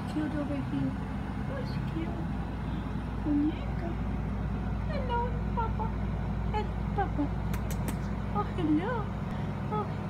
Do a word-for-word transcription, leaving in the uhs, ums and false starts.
cute over here. Who's cute? Monica. Hello, Papa. Hello, Papa. Oh, hello. Oh,